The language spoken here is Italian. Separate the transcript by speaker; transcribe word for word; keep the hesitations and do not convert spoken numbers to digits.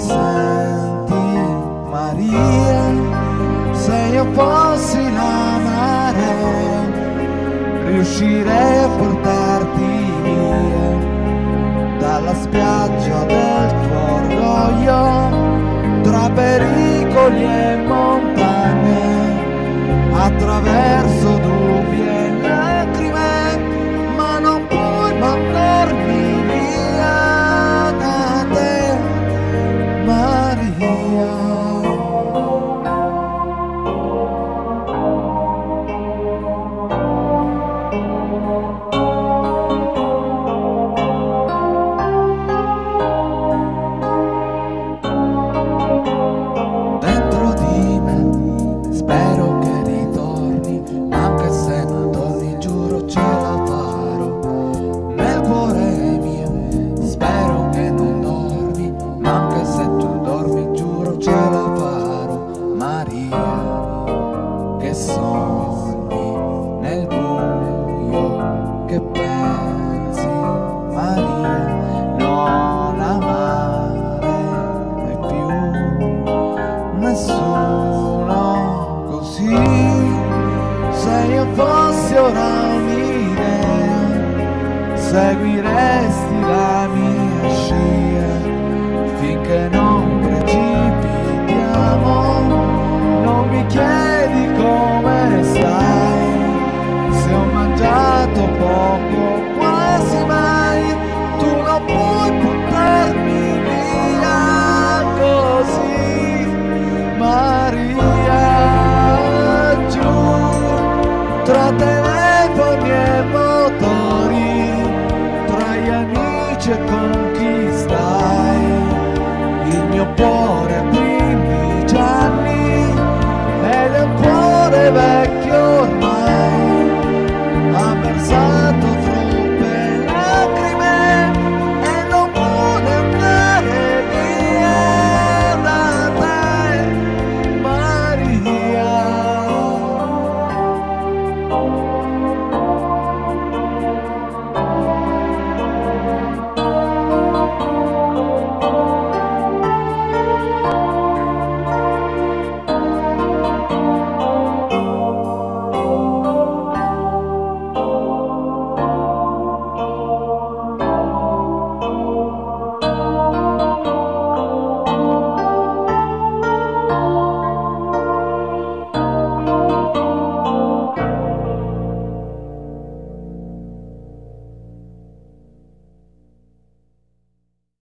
Speaker 1: senti, Maria, se io fossi la marea, riuscirei a portarti via dalla spiaggia del tuo orgoglio, tra pericoli e montagne, attraverso dubbi e lacrime, ma non puoi mandarmi via da te, Maria. Dentro di me spero che ritorni, anche se non torni giuro ce la farò. Nel cuore mio spero che non dormi, ma anche se tu dormi giuro ce la farò. Maria, che sogni nel buio, che pensi, Maria, non amare più nessuno così. Se io fossi ora un'idea, seguirei